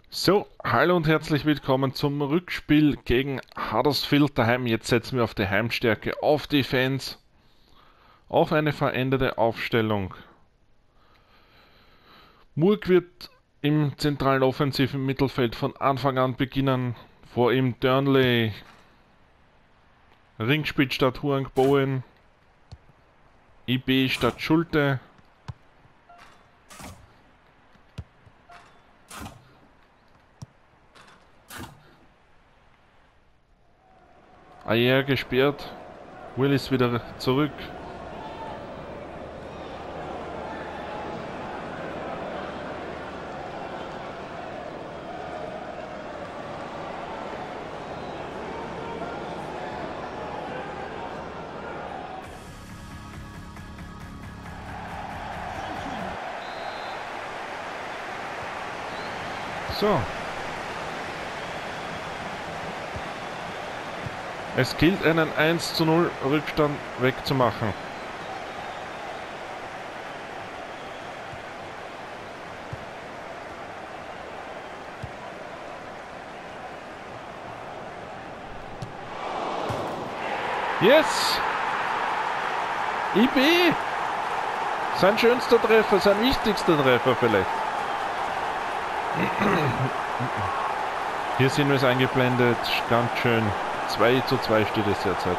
So, hallo und herzlich willkommen zum Rückspiel gegen Huddersfield daheim. Jetzt setzen wir auf die Heimstärke, auf die Fans, auf eine veränderte Aufstellung. Murg wird im zentralen offensiven Mittelfeld von Anfang an beginnen. Vor ihm Durnley, Ringspitz statt Huang Bowen, IB statt Schulte, Ayer gesperrt, Willis wieder zurück. So. Es gilt, einen 1:0 Rückstand wegzumachen. Yes! IB! Sein schönster Treffer, sein wichtigster Treffer vielleicht. Hier sehen wir es eingeblendet, ganz schön. 2:2 steht es derzeit.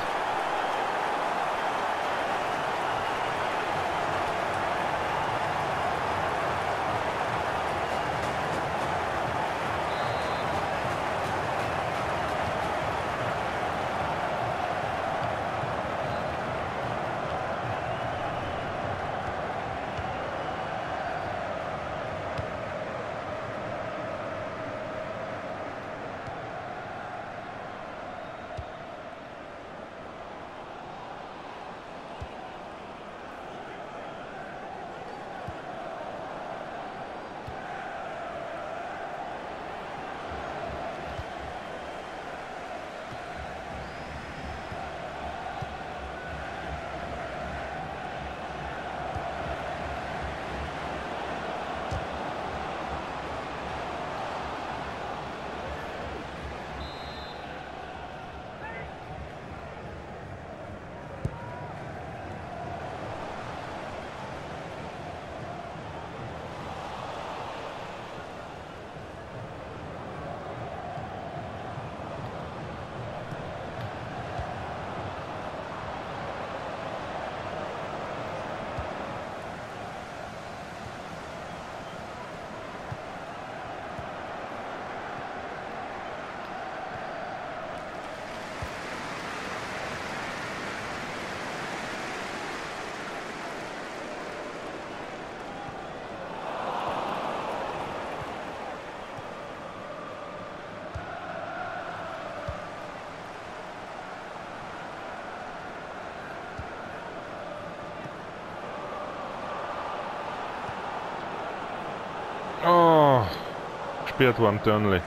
Oh, gesperrt worden, Durnley.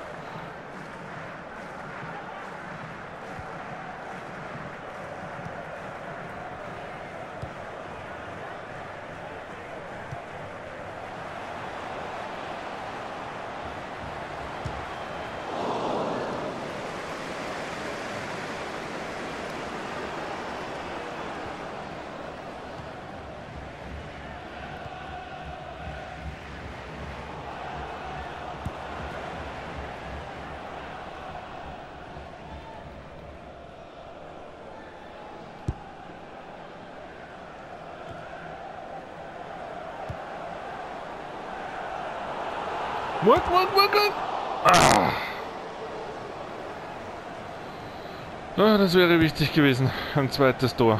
Murg! Ah. Ah, das wäre wichtig gewesen. Ein zweites Tor.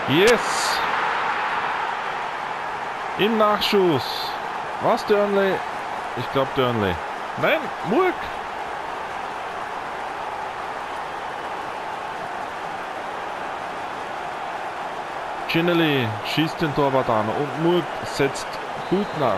Yes! Im Nachschuss. Was, Dörnli? Ich glaube Dörnli. Nein, Murk! Ginelli schießt den Torwart an und Murk setzt gut nach.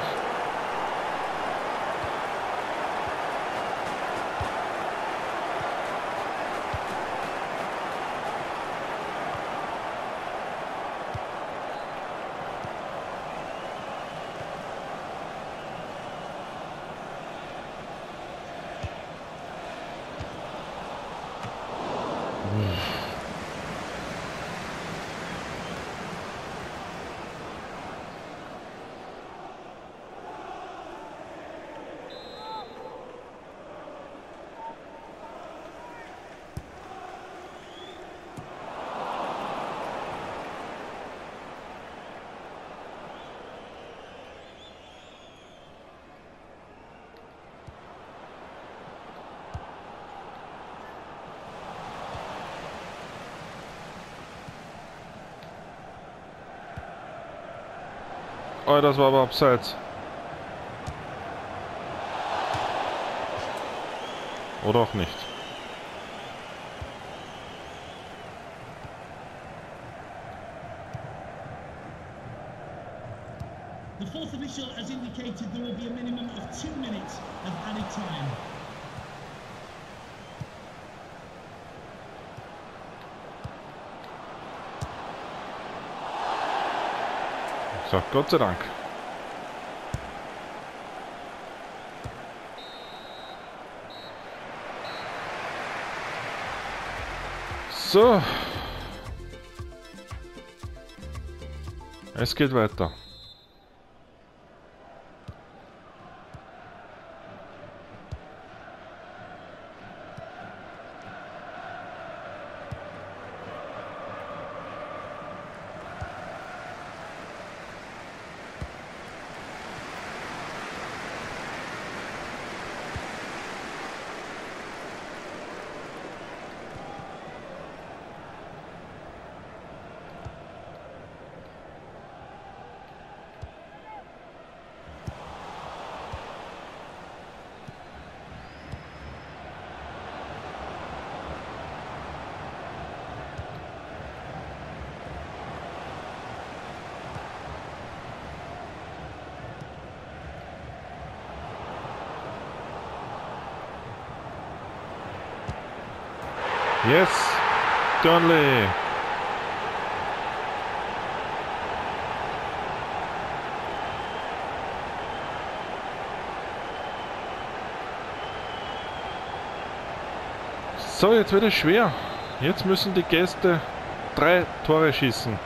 Oh, das war aber abseits. Oder auch nicht. The fourth official has indicated there will be a minimum of 2 minutes of added time. So, Gott sei Dank. So. Es geht weiter. Yes, Dörnli. So, jetzt wird es schwer. Jetzt müssen die Gäste 3 Tore schießen.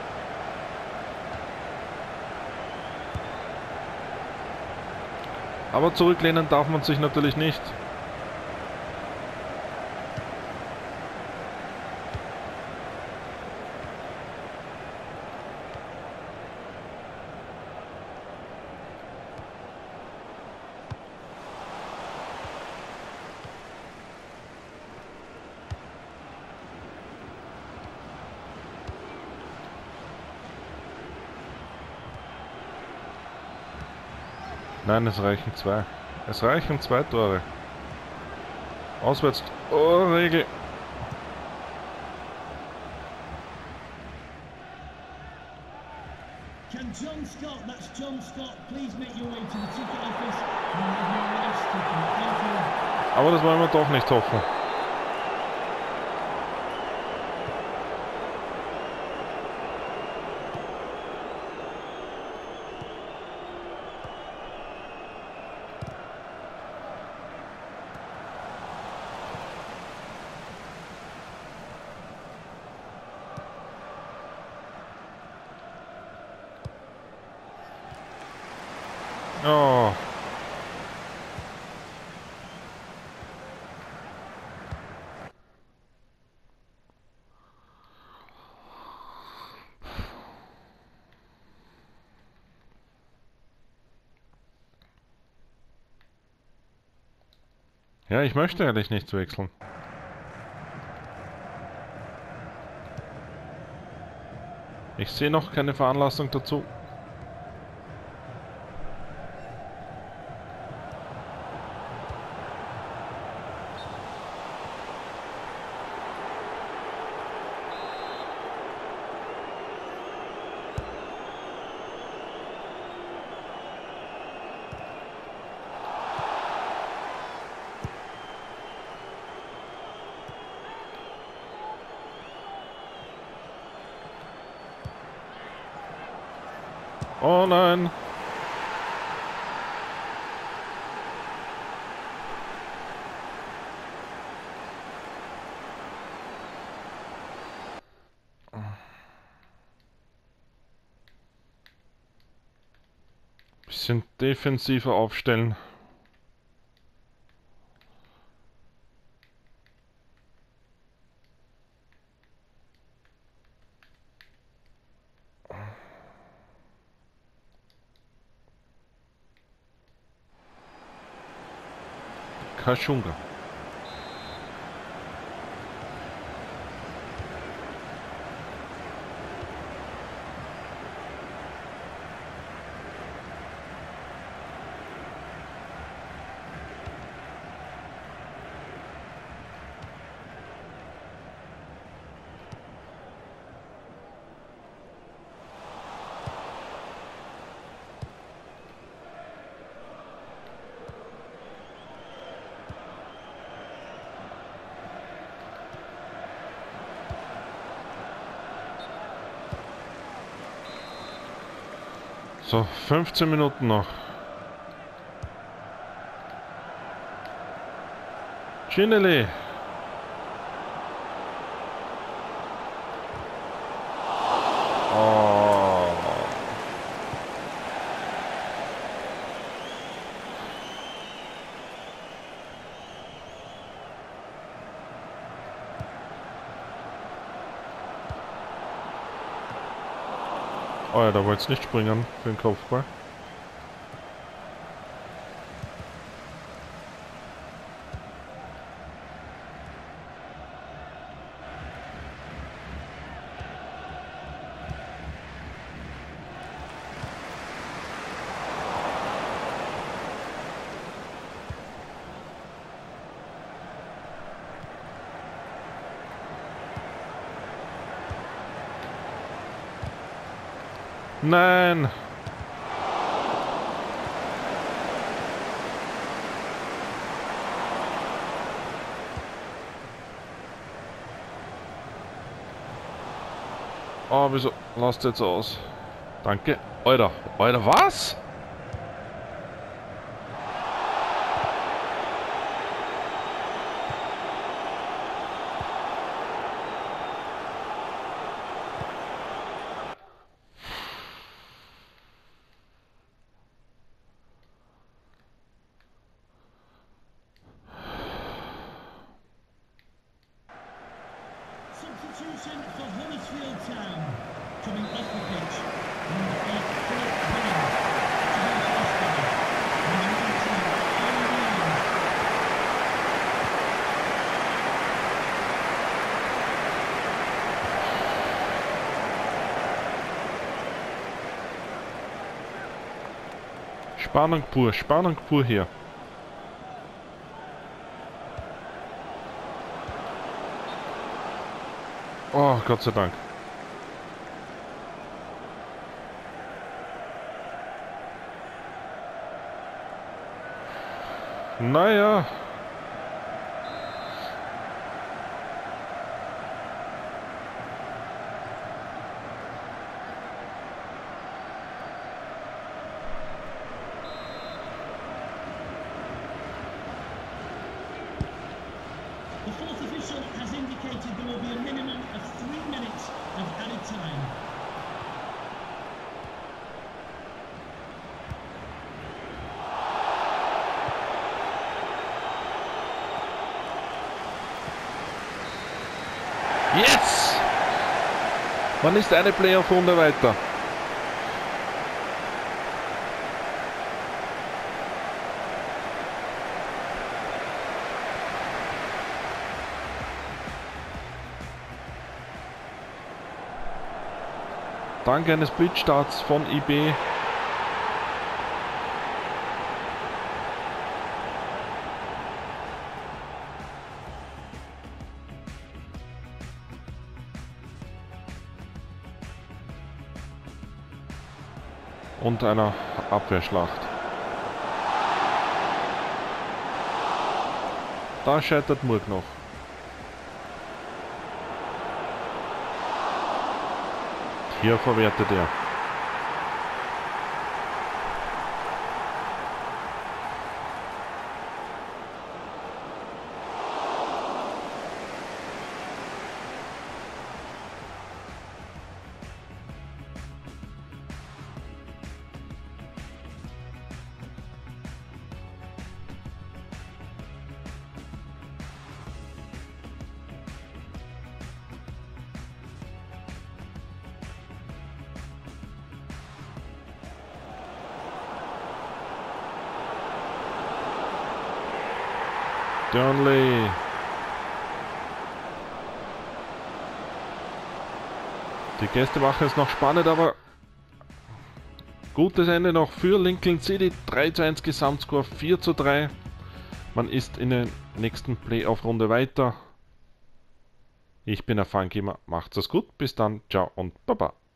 Aber zurücklehnen darf man sich natürlich nicht. Nein, es reichen 2. Es reichen 2 Tore. Auswärts. Oh, Regel. Can John Scott, that's John Scott, please make your way to the ticket office and have your rights taken. Thank you. Aber das wollen wir doch nicht hoffen. Oh. Ja, ich möchte ehrlich nicht wechseln. Ich sehe noch keine Veranlassung dazu. Oh nein! Bisschen defensiver aufstellen. Kachunga. So, 15 Minuten noch. Ginelli. Oh. Oh ja, da wollte es nicht springen für den Kopfball. Nein! Oh, wieso? Lasst jetzt aus. Danke. Alter, Alter, was? Substitution for Huddersfield Town. Coming off the pitch. Number 8, Philip Williams. Number 19, Owen. Spannung pur hier. Oh, Gott sei Dank. Naja. The fourth official has indicated there will be a minimum of 3 minutes of added time. Yes! Man ist eine Playoff-Runde weiter. Dank eines Blitzstarts von IB. Und einer Abwehrschlacht. Da scheitert Murg noch. Hier verwertet er. Durnley. Die Gäste machen es noch spannend, aber gutes Ende noch für Lincoln City. 3:1 Gesamtscore, 4:3. Man ist in der nächsten Playoff-Runde weiter. Ich bin der Funky, macht's es gut, bis dann, ciao und baba.